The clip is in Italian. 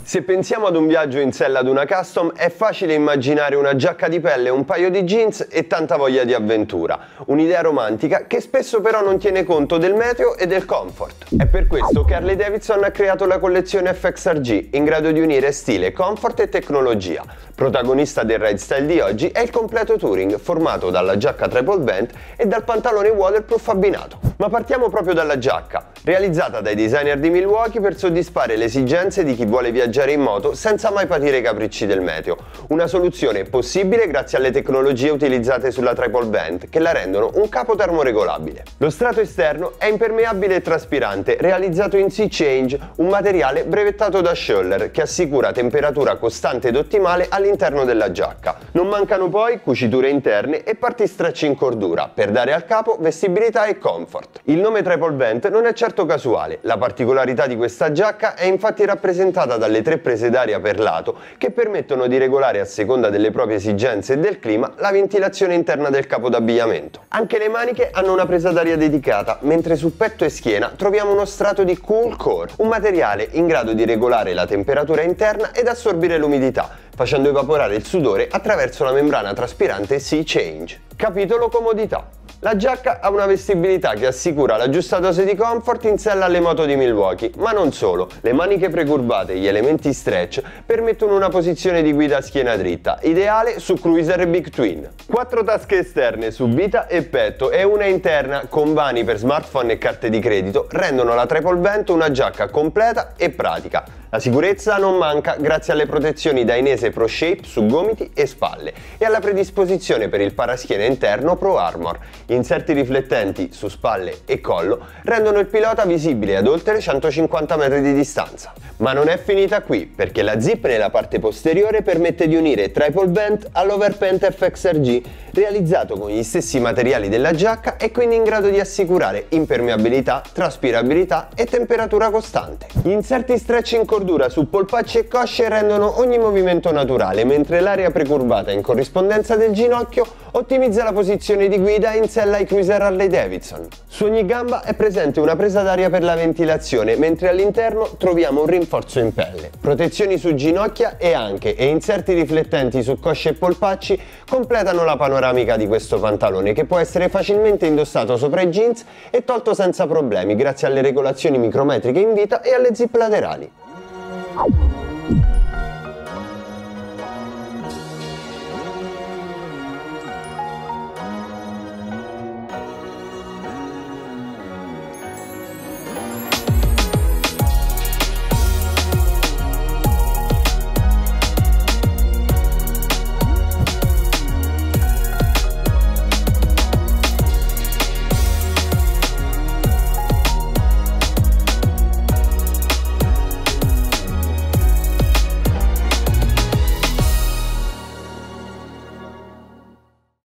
Se pensiamo ad un viaggio in sella ad una custom, è facile immaginare una giacca di pelle, un paio di jeans e tanta voglia di avventura. Un'idea romantica che spesso però non tiene conto del meteo e del comfort. È per questo che Harley Davidson ha creato la collezione FXRG, in grado di unire stile, comfort e tecnologia. Protagonista del ride style di oggi è il completo touring, formato dalla giacca triple band e dal pantalone waterproof abbinato. Ma partiamo proprio dalla giacca, realizzata dai designer di Milwaukee per soddisfare le esigenze di chi vuole viaggiare in moto senza mai patire i capricci del meteo. Una soluzione possibile grazie alle tecnologie utilizzate sulla triple band, che la rendono un capo termoregolabile. Lo strato esterno è impermeabile e traspirante, realizzato in Sea Change, un materiale brevettato da Schoeller che assicura temperatura costante ed ottimale all'interno della giacca. Non mancano poi cuciture interne e parti stretch in cordura, per dare al capo vestibilità e comfort. Il nome triple band non è certo casuale, la particolarità di questa giacca è infatti rappresentata dalle 3 prese d'aria per lato che permettono di regolare a seconda delle proprie esigenze e del clima la ventilazione interna del capo d'abbigliamento. Anche le maniche hanno una presa d'aria dedicata, mentre su petto e schiena troviamo uno strato di Cool Core, un materiale in grado di regolare la temperatura interna ed assorbire l'umidità, facendo evaporare il sudore attraverso la membrana traspirante Sea Change. Capitolo comodità. La giacca ha una vestibilità che assicura la giusta dose di comfort in sella alle moto di Milwaukee, ma non solo. Le maniche precurvate e gli elementi stretch permettono una posizione di guida a schiena dritta, ideale su cruiser e big twin. 4 tasche esterne su vita e petto e una interna con vani per smartphone e carte di credito rendono la triple band una giacca completa e pratica. La sicurezza non manca grazie alle protezioni dainese Pro Shape su gomiti e spalle e alla predisposizione per il paraschiena interno Pro Armor. Gli inserti riflettenti su spalle e collo rendono il pilota visibile ad oltre 150 metri di distanza. Ma non è finita qui, perché la zip nella parte posteriore permette di unire triple band all'overpant FXRG, realizzato con gli stessi materiali della giacca e quindi in grado di assicurare impermeabilità, traspirabilità e temperatura costante. Gli inserti stretch in cordura su polpacci e cosce rendono ogni movimento naturale, mentre l'area precurvata in corrispondenza del ginocchio ottimizza la posizione di guida in sella ai cruiser Harley Davidson. Su ogni gamba è presente una presa d'aria per la ventilazione, mentre all'interno troviamo un rinforzo in pelle. Protezioni su ginocchia e inserti riflettenti su cosce e polpacci completano la panoramica di questo pantalone, che può essere facilmente indossato sopra i jeans e tolto senza problemi grazie alle regolazioni micrometriche in vita e alle zip laterali.